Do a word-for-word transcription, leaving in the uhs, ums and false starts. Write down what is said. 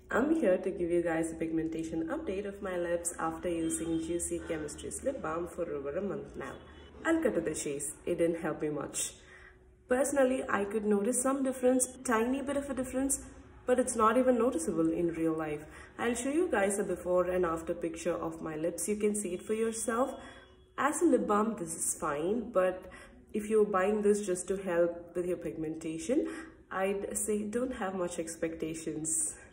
I'm here to give you guys a pigmentation update of my lips after using Juicy Chemistry's lip balm for over a month now. I'll cut to the chase, it didn't help me much. Personally, I could notice some difference, tiny bit of a difference, but it's not even noticeable in real life. I'll show you guys a before and after picture of my lips. You can see it for yourself. As a lip balm, this is fine, but if you're buying this just to help with your pigmentation, I'd say don't have much expectations.